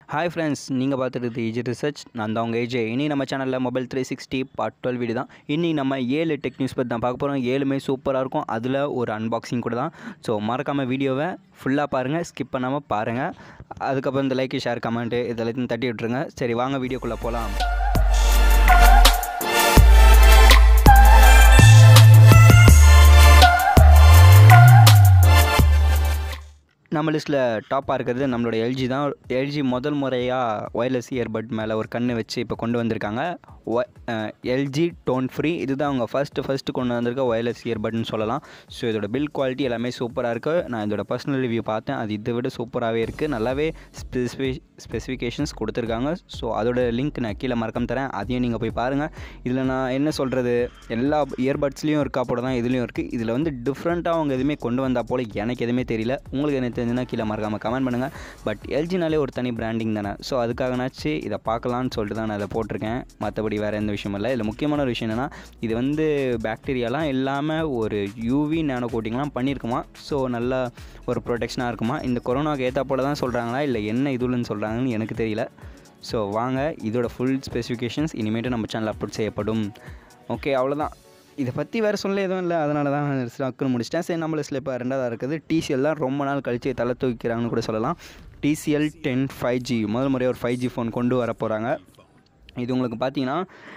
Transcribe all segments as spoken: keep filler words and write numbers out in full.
Hi friends, நீங்கள் பார்த்துட்டு EEG research. நான் தான் உங்கள் ஏஜே. இனி நம்ம சேனலில் mobile three sixty part twelve video தான். இனி நம்ம ஏழு டெக் நியூஸ் பற்றி தான் பார்க்க போகிறோம். ஏழுமே சூப்பராக இருக்கும். அதில் ஒரு அன்பாக்சிங் கூட தான். ஸோ மறக்காமல் வீடியோவை ஃபுல்லாக பாருங்கள், ஸ்கிப் பண்ணாமல் பாருங்கள். அதுக்கப்புறம் இந்த லைக், ஷேர், கமெண்ட்டு இதெல்லாத்தையும் தட்டி விட்டுருங்க. சரி, வாங்க வீடியோக்குள்ளே போகலாம். நம்ம லிஸ்ட்டில் டாப்பாக இருக்கிறது நம்மளோட எல்ஜி தான். எல்ஜி முதல் முறையாக ஒயர்லெஸ் இயர்பட் மேலே ஒரு கண்ணு வச்சு இப்போ கொண்டு வந்திருக்காங்க. ஒ எல்ஜி டோன் ஃப்ரீ. இதுதான் அவங்க ஃபஸ்ட்டு ஃபஸ்ட்டு கொண்டு வந்திருக்க ஒயர்லெஸ் இயர்பட்னு சொல்லலாம். ஸோ இதோட பில்ட் குவாலிட்டி எல்லாமே சூப்பராக இருக்குது. நான் இதோட பர்சனல் ரிவ்யூ பார்த்தேன், அது இதை விட சூப்பராகவே இருக்குது. நல்லாவே ஸ்பெசிஃபி ஸ்பெசிஃபிகேஷன்ஸ் கொடுத்துருக்காங்க. ஸோ அதோட லிங்க் நான் கீழே மறக்காம தரேன், அதையும் நீங்கள் போய் பாருங்கள். இதில் நான் என்ன சொல்கிறது, எல்லா இயர்பட்ஸ்லேயும் இருக்கா போல தான் இதுலேயும் இருக்குது. இதில் வந்து டிஃப்ரெண்ட்டாக அவங்க எதுவுமே கொண்டு வந்தால் போல் எனக்கு எதுவுமே தெரியல. உங்களுக்கு என்ன தெரிஞ்சுன்னா கீழே மறக்காமல் கமெண்ட் பண்ணுங்கள். பட் எல்ஜினாலே ஒரு தனி பிராண்டிங் தானே. ஸோ அதுக்காகனாச்சு இதை பார்க்கலான்னு சொல்லிட்டு தான் நான் இதை போட்டிருக்கேன். மற்றபடி வேறு எந்த விஷயமும் இல்லை. இதில் முக்கியமான ஒரு விஷயம் என்னென்னா, இது வந்து பாக்டீரியாலாம் இல்லாமல் ஒரு யூவி நேனோ கோட்டிங்லாம் பண்ணியிருக்குமா. ஸோ நல்லா ஒரு ப்ரொடெக்ஷனாக இருக்குமா. இந்த கொரோனாவுக்கு ஏற்றா போல தான் சொல்கிறாங்களா, இல்லை என்ன இதுலன்னு சொல்கிறாங்கன்னு எனக்கு தெரியல. ஸோ வாங்க, இதோட ஃபுல் ஸ்பெசிஃபிகேஷன்ஸ் இனிமேட்டு நம்ம சேனல் அப்லோட் செய்யப்படும். ஓகே, அவ்வளோதான். இதை பற்றி வேறு சொல்ல எதுவும் இல்லை, அதனால தான் டக்குன்னு முடிச்சிட்டேன். சரி, நம்ம லிஸ்ட்டில் இப்போ ரெண்டாவதாக இருக்குது டிசிஎல் தான். ரொம்ப நாள் கழித்து தலை தூக்கிறாங்கன்னு கூட சொல்லலாம். டிசிஎல் டென் ஃபைவ் ஜி முதல் முறையாக ஒரு ஃபைவ் ஜி ஃபோன் கொண்டு வர போகிறாங்க. இது உங்களுக்கு பார்த்தீங்கன்னா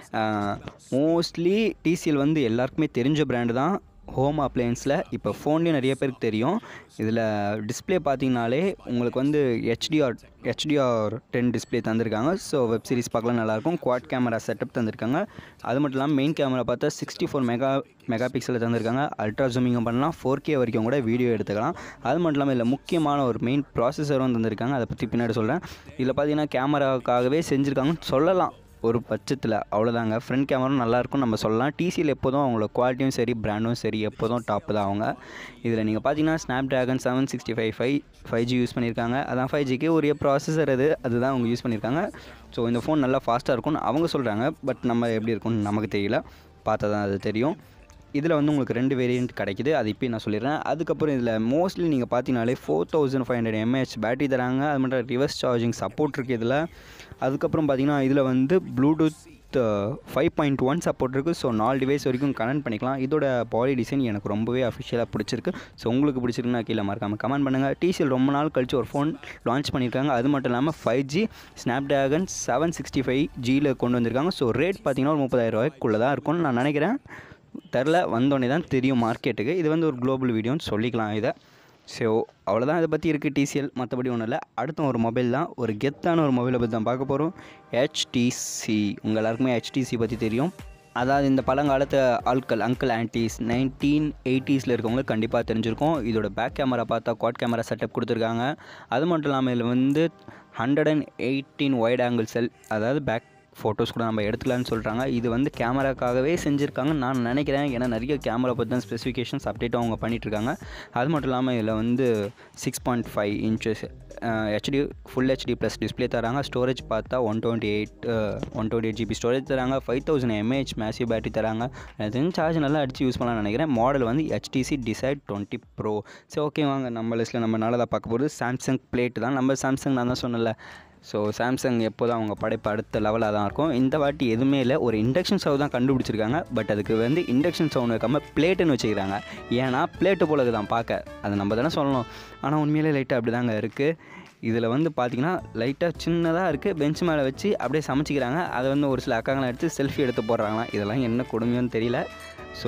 மோஸ்ட்லி டிசிஎல் வந்து எல்லாருக்குமே தெரிஞ்ச பிராண்டு தான் ஹோம் அப்ளையன்ஸில். இப்போ ஃபோன்லேயும் நிறைய பேருக்கு தெரியும். இதில் டிஸ்பிளே பார்த்தீங்கனாலே உங்களுக்கு வந்து ஹெச்டிஆர் ஹெச்டிஆர் டென் டிஸ்பிளே தந்திருக்காங்க. ஸோ வெப் சீரிஸ் பார்க்கலாம் நல்லாயிருக்கும். குவாட் கேமரா செட்டப் தந்திருக்காங்க. அது மட்டும் இல்லாமல் மெயின் கேமரா பார்த்தா சிக்ஸ்டி ஃபோர் மெகா மெகா பிக்சலில் தந்திருக்காங்க. அல்ட்ரா ஜூமிங்கும் பண்ணலாம், ஃபோர் கே வரைக்கும் கூட வீடியோ எடுத்துக்கலாம். அது மட்டும் இல்லாமல் இதில் முக்கியமான ஒரு மெயின் ப்ராசஸரும் தந்திருக்காங்க. அதை பற்றி பின்னாடி சொல்கிறேன். இதில் பார்த்தீங்கன்னா கேமராவுக்காகவே செஞ்சுருக்காங்கன்னு சொல்லலாம் ஒரு பட்சத்தில். அவ்வளோதாங்க. ஃப்ரண்ட் கேமரா நல்லாயிருக்கும் நம்ம சொல்லலாம். டிசிஎல் எப்போதும் அவங்களோட குவாலிட்டியும் சரி, பிராண்டும் சரி, எப்போதும் டாப்பு தான் அவங்க. இதில் நீங்கள் பார்த்தீங்கன்னா Snapdragon seven sixty five five five G use பண்ணியிருக்காங்க. அதான் ஃபைவ் ஜிக்கு உரிய ப்ராசஸர் அது அதுதான் அவங்க யூஸ் பண்ணியிருக்காங்க. ஸோ இந்த ஃபோன் நல்லா ஃபாஸ்ட்டாக இருக்கும்னு அவங்க சொல்கிறாங்க. பட் நம்ம எப்படி இருக்கும்னு நமக்கு தெரியல, பார்த்தா தான் அது தெரியும். இதில் வந்து உங்களுக்கு ரெண்டு வேரியண்ட் கிடைக்குது, அது இப்போ நான் சொல்லிடுறேன். அதுக்கப்புறம் இதில் மோஸ்ட்லி நீங்கள் பார்த்தீங்கனாலே four thousand five hundred mAh battery தராங்க. அது மட்டும் ரிவர்ஸ் சார்ஜிங் சப்போர்ட் இருக்குது இதில். அதுக்கப்புறம் பார்த்தீங்கன்னா இதில் வந்து Bluetooth five point one support இருக்குது. ஸோ நாலு டிவைஸ் வரைக்கும் கனெக்ட் பண்ணிக்கலாம். இதோட பாடி டிசைன் எனக்கு ரொம்பவே அஃபிஷியலாக பிடிச்சிருக்கு. ஸோ உங்களுக்கு பிடிச்சிருக்குன்னா கீழே மறக்காமல் கமெண்ட் பண்ணுங்கள். டிசிஎல் ரொம்ப நாள் கழிச்சு ஒரு ஃபோன் லான்ச் பண்ணியிருக்காங்க. அது மட்டும் இல்லாமல் five G Snapdragon seven sixty five ஜியில் கொண்டு வந்திருக்காங்க. ஸோ ரேட் பார்த்தீங்கன்னா ஒரு முப்பதாயிரம் ரூபாய்க்குள்ளே தான் இருக்கும்னு நான் நினைக்கிறேன். தெரில, வந்தோடனே தான் தெரியும் மார்க்கெட்டுக்கு. இது வந்து ஒரு குளோபல் வீடியோன்னு சொல்லிக்கலாம் இதை. ஸோ அவ்வளோதான் இதை பற்றி இருக்குது டிசிஎல், மற்றபடி ஒன்றும் இல்லை. அடுத்த ஒரு மொபைல் தான், ஒரு கெத்தான ஒரு மொபைலை பற்றி தான் பார்க்க போகிறோம். ஹெச்டிசி. உங்கள் எல்லாருக்குமே ஹெச்டிசி பற்றி தெரியும். அதாவது இந்த பழங்காலத்து ஆட்கள், அங்கிள் ஆன்டிஸ் நைன்டீன் எயிட்டிஸில் இருக்கவங்களுக்கு கண்டிப்பாக தெரிஞ்சிருக்கும். இதோட பேக் கேமரா பார்த்தா குவாட் கேமரா செட்டப் கொடுத்துருக்காங்க. அது மட்டும் இல்லாமல் இதில் வந்து hundred and eighteen wide angle cell, அதாவது பேக் ஃபோட்டோஸ் கூட நம்ம எடுத்துக்கலான்னு சொல்கிறாங்க. இது வந்து கேமராக்காகவே செஞ்சுருக்காங்கன்னு நான் நினைக்கிறேன். ஏன்னா நிறைய கேமரா பற்றி தான் ஸ்பெசிஃபிகேஷன்ஸ் அப்டேட்டும் அவங்க பண்ணிகிட்ருக்காங்க. அது மட்டும் இல்லாமல் இதில் வந்து six point five inches HD full HD plus display தராங்க. ஸ்டோரேஜ் பார்த்தா one twenty eight one twenty eight GB storage தராங்க. Five thousand mAh massive battery தராங்க. அது சார்ஜ் நல்லா அடித்து யூஸ் பண்ணலாம்னு நினைக்கிறேன். மாடல் வந்து ஹெச்டிசி டிசைட் டுவெண்ட்டி ப்ரோ. சரி, ஓகே, வாங்க நம்ம லிஸ்ட்டில் நம்ம நாளாக பார்க்க போகிறது சாம்சங் பிளேட் தான். நம்ம சாம்சங் நான் தான் சொன்னல. ஸோ சாம்சங் எப்போதும் அவங்க படைப்பு அடுத்த லெவலாக தான் இருக்கும். இந்த வாட்டி எதுவுமே இல்லை, ஒரு இண்டக்ஷன் ஸ்டவ் தான் கண்டுபிடிச்சிருக்காங்க. பட் அதுக்கு வந்து இண்டக்ஷன் ஸ்டவ் வைக்காமல் பிளேட்டுன்னு வச்சுக்கிறாங்க. ஏன்னா பிளேட்டு போல தான் பார்க்க, அது நம்ம தானே சொல்லணும். ஆனால் உண்மையிலே லைட்டாக அப்படி தாங்க இருக்குது. இதில் வந்து பார்த்திங்கன்னா லைட்டாக சின்னதாக இருக்குது. பெஞ்ச் மேலே வச்சு அப்படியே சமைச்சிக்கிறாங்க. அதை வந்து ஒரு சில அக்காங்களாம் எடுத்து செல்ஃபி எடுத்து போடுறாங்களாம். இதெல்லாம் என்ன கொடுமையோன்னு தெரியல. ஸோ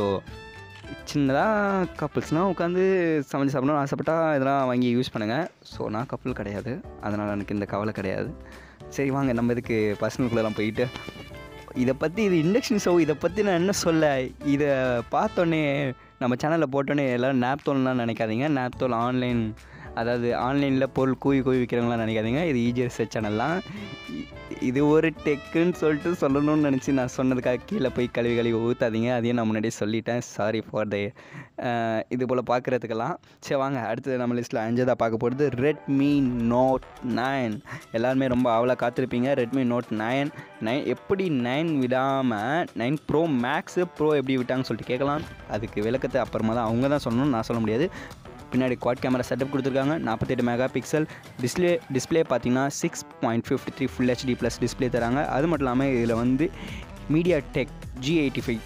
சின்னதாக கப்புள்ஸ்னால் உட்காந்து சமைச்சு சாப்பிடணும்னு ஆசைப்பட்டால் இதெல்லாம் வாங்கி யூஸ் பண்ணுங்கள். ஸோ நான் கப்புள் கிடையாது, அதனால் எனக்கு இந்த கவலை கிடையாது. சரி, வாங்க நம்ம இதுக்கு பர்சனலுக்குள்ளெல்லாம் போயிட்டு இதை பற்றி, இது இண்டக்ஷன் ஸ்டவ், இதை பற்றி நான் என்ன சொல்ல. இதை பார்த்தோன்னே நம்ம சேனலில் போட்டோன்னே எல்லோரும் நாப்தோல்லாம் நினைக்காதீங்க. நாப்தோல் ஆன்லைன், அதாவது ஆன்லைனில் பொருள் கூவி கூவி விற்கிறவங்களாம் நினைக்காதீங்க. இது ஈஜி ரிசர்ச் சேனல்லாம். இது ஒரு டெக்குன்னு சொல்லிட்டு சொல்லணும்னு நினச்சி நான் சொன்னதுக்காக கீழே போய் கழுவி கழுவி ஊற்றாதீங்க. அதையும் நான் முன்னாடியே சொல்லிட்டேன். சாரி ஃபார் த இது போல் பார்க்குறதுக்கெல்லாம். சரி, வாங்க அடுத்தது நம்ம லிஸ்ட்டில் அஞ்சதாக பார்க்க போகிறது ரெட்மி நோட் நைன். எல்லாருமே ரொம்ப ஆவலாக காத்திருப்பீங்க. ரெட்மி நோட் நைன் நைன் எப்படி நைன் விடாமல் நைன் ப்ரோ மேக்ஸு ப்ரோ எப்படி விட்டாங்கன்னு சொல்லிட்டு கேட்கலாம். அதுக்கு விளக்கத்தை அப்புறமா தான் அவங்க தான் சொல்லணும், நான் சொல்ல முடியாது. பின்னாடி குவாட் கேமரா செட்டப் கொடுத்துருக்காங்க. நாற்பத்தெட்டு மெகா பிக்சல் டிஸ்பிளே டிஸ்பிளே பார்த்தீங்கன்னா six point fifty three full HD plus display தராங்க. அது மட்டும் இல்லாமல் இதில் வந்து MediaTek G eighty five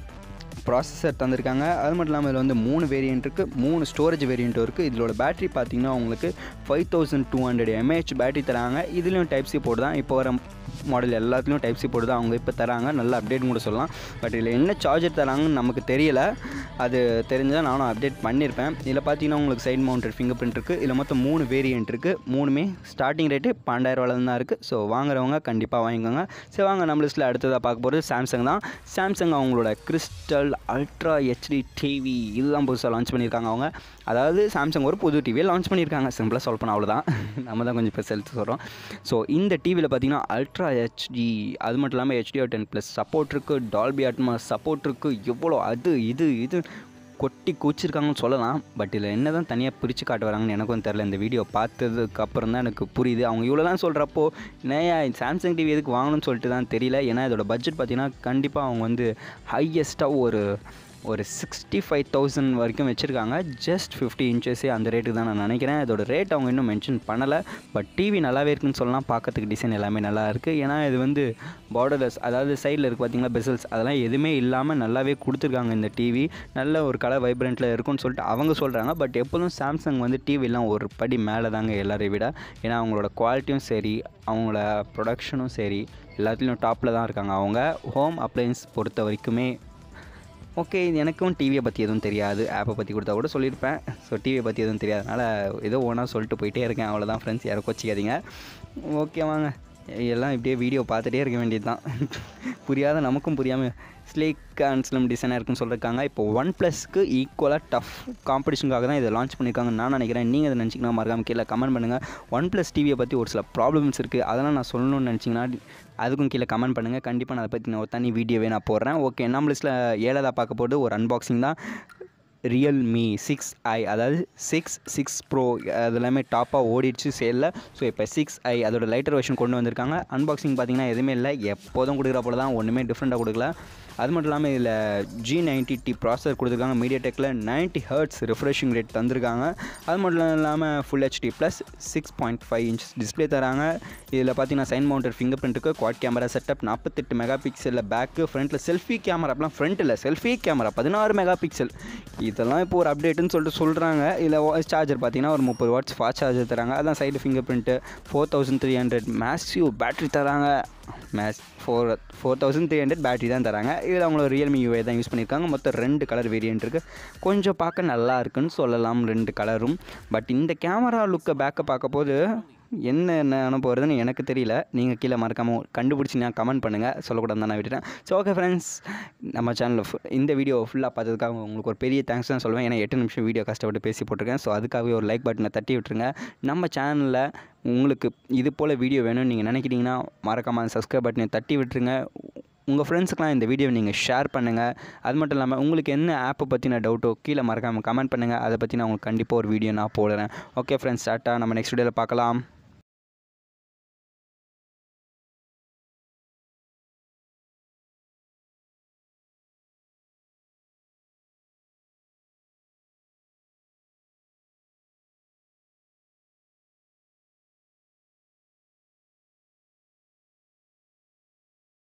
processor தந்திருக்காங்க. அது மட்டும் இல்லாமல் இதில் வந்து மூணு வேரியன்ட் இருக்குது, மூணு ஸ்டோரேஜ் வேரியண்ட்டும் இருக்குது. இதோட பேட்டரி பார்த்திங்கன்னா உங்களுக்கு five thousand two hundred mAh battery தராங்க. இதுலேயும் டைப் சி போர்டு தான், இப்போ வர மாடல் எல்லாத்துலேயும் டைப் சி போர்டு தான் அவங்க இப்போ தராங்க. நல்ல அப்டேட் கூட சொல்லலாம். பட் இதில் என்ன சார்ஜர் தராங்கன்னு நமக்கு தெரியல, அது தெரிஞ்சால் நானும் அப்டேட் பண்ணியிருப்பேன். இதில் பார்த்தீங்கன்னா உங்களுக்கு சைட் மவுண்டட் ஃபிங்கர் பிரிண்ட் இருக்குது. இதில் மொத்தம் மூணு வேரியன்ட் இருக்குது. மூணுமே ஸ்டார்டிங் ரேட்டு பன்னெண்டாயிரரூவாலேருந்து தான் இருக்குது. ஸோ வாங்குறவங்க கண்டிப்பாக வாங்கிக்கோங்க. சரி வாங்க, நம்ம லிஸ்ட்டில் அடுத்ததாக பார்க்க போகிறது சாம்சங் தான். சாம்சங் அவங்களோட கிறிஸ்டல் அல்ட்ரா ஹெச்டி டிவி இதுதான் புதுசாக லான்ச் பண்ணியிருக்காங்க. அவங்க அதாவது சாம்சங் ஒரு புது டிவியை லான்ச் பண்ணியிருக்காங்க. சிம்பிளாக சால்வ் பண்ண அவ்வளோதான், நம்ம தான் கொஞ்சம் பெருசாக எடுத்து சொல்கிறோம். ஸோ இந்த டிவியில் பார்த்தீங்கன்னா அல்ட்ரா ஹெச்டி, அது மட்டும் இல்லாமல் ஹெச்டிஆர் டென் ப்ளஸ் சப்போர்ட் இருக்குது, டால்பி அட்மாஸ் சப்போர்ட் இருக்குது, எவ்வளோ அது இது இது கொட்டி கூச்சிருக்காங்கன்னு சொல்லலாம். பட் இதில் என்ன தான் தனியாக பிரித்து காட்டு வராங்கன்னு எனக்கும் தெரில. இந்த வீடியோ பார்த்ததுக்கப்புறம் தான் எனக்கு புரியுது. அவங்க இவ்வளோலாம் சொல்கிறப்போ நிறையா சாம்சங் டிவி எதுக்கு வாங்கணும்னு சொல்லிட்டு தான் தெரியல. ஏன்னா இதோட பட்ஜெட் பார்த்திங்கன்னா கண்டிப்பாக அவங்க வந்து ஹையஸ்ட்டாக ஒரு ஒரு சிக்ஸ்டி ஃபைவ் தௌசண்ட் வரைக்கும் வச்சுருக்காங்க. ஜஸ்ட் ஃபிஃப்டி இன்ச்சஸே அந்த ரேட்டுக்கு தான் நான் நினைக்கிறேன். இதோட ரேட் அவங்க இன்னும் மென்ஷன் பண்ணலை. பட் டிவி நல்லாவே இருக்குன்னு சொல்லலாம். பார்க்கறதுக்கு டிசைன் எல்லாமே நல்லா இருக்குது. ஏன்னா இது வந்து பார்டர்லெஸ், அதாவது சைடில் இருக்குது பார்த்தீங்களா பெசல்ஸ், அதெல்லாம் எதுவுமே இல்லாமல் நல்லாவே கொடுத்துருக்காங்க. இந்த டிவி நல்ல ஒரு கலர் வைப்ரண்ட்டில் இருக்குன்னு சொல்லிட்டு அவங்க சொல்கிறாங்க. பட் எப்போதும் சாம்சங் வந்து டிவிலாம் ஒரு படி மேலே தாங்க எல்லாரையும் விட. ஏன்னா அவங்களோட குவாலிட்டியும் சரி, அவங்களோட ப்ரொடக்ஷனும் சரி, எல்லாத்துலேயும் டாப்பில் தான் இருக்காங்க. அவங்க ஹோம் அப்ளையன்ஸ் பொறுத்த வரைக்குமே ஓகே. எனக்கும் டிவியை பற்றி எதுவும் தெரியாது, ஆப்பை பற்றி கொடுத்தா கூட சொல்லியிருப்பேன். ஸோ டிவியை பற்றி எதுவும் தெரியாதனால ஏதோ ஒன்றா சொல்லிட்டு போயிட்டே இருக்கேன். அவ்வளோதான் ஃப்ரெண்ட்ஸ், யாரும் கோச்சிக்காதீங்க. ஓகே வாங்க, எல்லாம் இப்படியே வீடியோ பார்த்துட்டே இருக்க வேண்டியது தான். புரியாத நமக்கும் புரியாமல் ஸ்லீக் அண்ட் ஸ்லிம் டிசைனாக இருக்குன்னு சொல்லியிருக்காங்க. இப்போ ஒன் ப்ளஸ்க்கு ஈக்குவலாக டஃப் காம்படிஷனுக்காக தான் இதை லான்ச் பண்ணியிருக்காங்கன்னு நான் நினைக்கிறேன். நீங்கள் அதை நினச்சிங்கன்னா மறக்காமல் கீழே கமெண்ட் பண்ணுங்கள். ஒன் ப்ளஸ் டிவியை பற்றி ஒரு சில ப்ராப்ளம்ஸ் இருக்குது, அதெல்லாம் நான் சொல்லணும்னு நினச்சிங்கன்னா அதுக்கும் கீழே கமெண்ட் பண்ணுங்கள். கண்டிப்பாக நான் அதை பற்றி நான் ஒரு தனி வீடியோவே நான் போடுறேன். ஓகே, நம்ம லிஸ்ட்டில் ஏழாவதாக பார்க்க போகிறது ஒரு அன்பாக்சிங் தான். ரியல்மி சிக்ஸ் ஐ, அதாவது சிக்ஸ் சிக்ஸ் ப்ரோ அது எல்லாமே டாப்பாக ஓடிடுச்சு சேலில். ஸோ இப்போ சிக்ஸ் ஐ அதோட லைட்டர் வெர்ஷன் கொண்டு வந்திருக்காங்க. அன்பாக்சிங் பார்த்திங்கன்னா எதுவுமே இல்லை, எப்போதும் கொடுக்குற போல தான், ஒன்றுமே டிஃப்ரெண்ட்டாக கொடுக்கல. அது மட்டும் இல்லாமல் இதில் ஜி நைன்ட்டி டி ப்ராசஸர் கொடுத்துருக்காங்க. மீடியா டெக்கில் நைன்ட்டி ஹர்ட்ஸ் ரிஃப்ரெஷிங் ரேட் தந்திருக்காங்க. அது மட்டும் இல்லாமல் full HD plus six point five inch display தராங்க. இதில் பார்த்தீங்கன்னா சைன் மவுண்டட் ஃபிங்கர் பிரிண்ட்டுக்கு குவாட் கேமரா செட்டப், நாற்பத்தெட்டு மெகா பிக்சலில் பேக்கு, ஃப்ரண்ட்டில் செல்ஃபி கேமரா, அப்பலாம் ஃப்ரண்ட்டில் செல்ஃபி கேமரா பதினாறு மெகா பிக்சல். இதெல்லாம் இப்போ ஒரு அப்டேட்டுன்னு சொல்லிட்டு சொல்கிறாங்க. இதில் சார்ஜர் பார்த்தீங்கன்னா ஒரு முப்பது வாட்ஸ் ஃபாஸ்ட் சார்ஜர் தராங்க. அதான் side fingerprint. Four thousand three hundred massive battery தராங்க. மேஸ் four four thousand three hundred battery தான் தராங்க. இதில் அவங்களோட ரியல்மி யூஐ தான் யூஸ் பண்ணியிருக்காங்க. மொத்தம் ரெண்டு கலர் வேரியன்ட் இருக்குது. கொஞ்சம் பார்க்க நல்லா இருக்குன்னு சொல்லலாம் ரெண்டு கலரும். பட் இந்த கேமரா லுக்கை பேக்கை பார்க்க போது என்ன என்ன அனுப்புறதுன்னு எனக்கு தெரியல. நீங்கள் கீழே மறக்காமல் கண்டுபிடிச்சி நான் கமெண்ட் பண்ணுங்கள், சொல்லக்கூடாது தான் நான் விட்டுட்டேன். ஸோ ஓகே ஃப்ரெண்ட்ஸ், நம்ம சேனலில் இந்த வீடியோ ஃபுல்லாக பார்த்ததுக்காக உங்களுக்கு ஒரு பெரிய தேங்க்ஸ் தான் சொல்லுவேன். ஏன்னா எட்டு நிமிஷம் வீடியோ கஷ்டப்பட்டு பேசி போட்டிருக்கேன். ஸோ அதுக்காகவே ஒரு லைக் பட்டனை தட்டி விட்டுருங்க. நம்ம சேனலில் உங்களுக்கு இது போல் வீடியோ வேணும்னு நீங்கள் நினைக்கிறீங்கன்னா மறக்காமல் சப்ஸ்கிரைப் பட்டனை தட்டி விட்டுருங்க. உங்கள் ஃப்ரெண்ட்ஸுக்கெலாம் இந்த வீடியோவை நீங்கள் ஷேர் பண்ணுங்கள். அது மட்டும் இல்லாமல் உங்களுக்கு என்ன ஆப்பை பற்றின டவுட்டோ கீழே மறக்காமல் கமெண்ட் பண்ணுங்கள். அதை பற்றி நான் உங்களுக்கு கண்டிப்பாக ஒரு வீடியோ நான் போடுறேன். ஓகே ஃப்ரெண்ட்ஸ், டாட்டா, நம்ம நெக்ஸ்ட் வீடியோவில் பார்க்கலாம்.